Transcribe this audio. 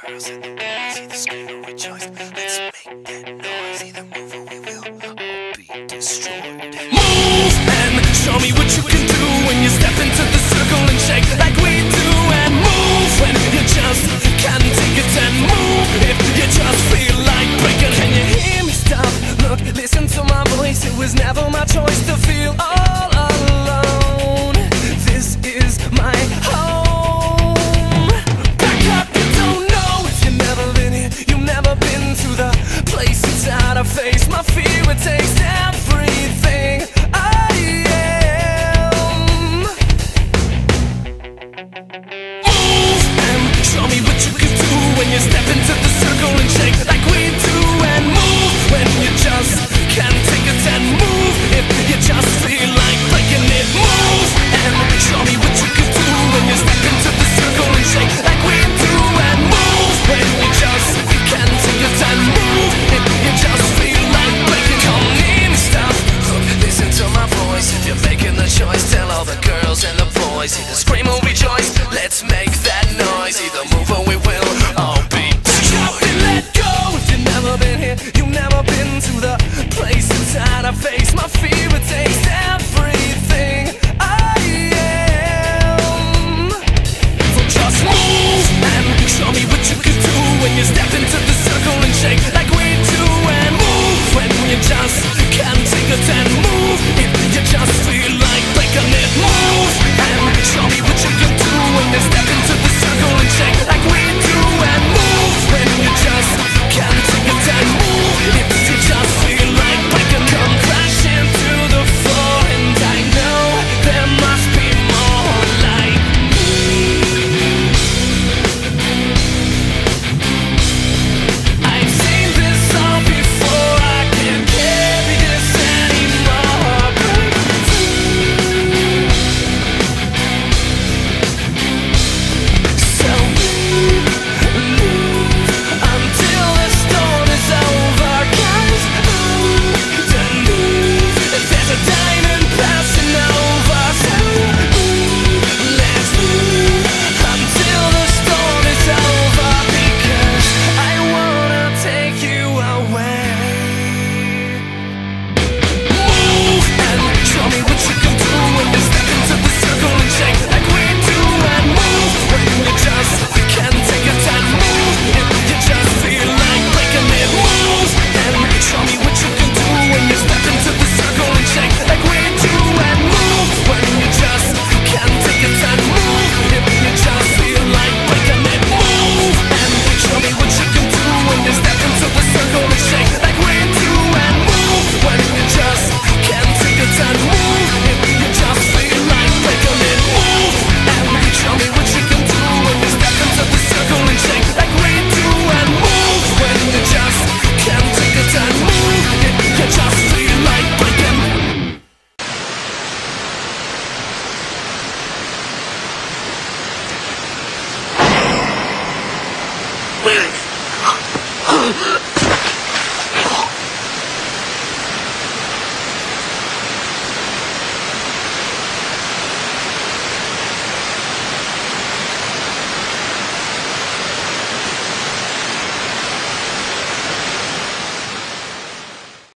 girls and the boys, either scream or rejoice. Let's make that noise, either move or we will all be destroyed. Move and show me what you can do when you step into the circle and shake like we do. And move when you just can't take it, and move if you just feel like breaking. Can you hear me? Stop, look, listen to my voice. It was never my choice to feel all alone. This is my home. Back up, you don't know if you've never been here. You've never been to the place inside I face my fear. It takes everything I am. Move and show me what you can do when you step into the circle and shake like we do. And move when you just can't take it, and move if you just feel like breaking it. Move and show me what you can do when you step into the circle and shake like we do. And move when you just can't take it, and move if you just feel like breaking. Come near me, stop, look, listen to my voice. If you're making the choice, tell all the girls and the boys, either scream or rejoice. Let's make that noise, either move or we will all be destroyed. And let go if you've never been here. You've never been to the place inside I face my fear. It takes everything I am. So just move and show me what you can do when you step into the circle and shake like we do. And move when you just can't take it, and move if you just feel like breaking it. Move and show me what you can do when you step into the circle and shake like we do. And move when you just can't take it, and move if you just feel like breaking. Come crashing through the floor, and I know there must be more like me. I've seen this all before, I can't carry this anymore. So move until the storm is over, guys. Then move if there's a diamond passing over. So let's move until the storm is over, because I wanna take you away. Move and show me what you can do when you step into the circle and shake like we do. And move when you just can't take it, and move if you just feel like breaking it. Move and show me what you can do when you step into the circle and shake like we do. And move when you just can't take it, and move if you just feel like breaking it. Move and show me what you can do when you step into the circle and shake like we do. And move when you just can't take it, and move if you just feel like breaking it. Move and show me what you can do when you step into the circle and shake like we do. And move when you just can't take it, and move if you just feel like breaking. Lyrics.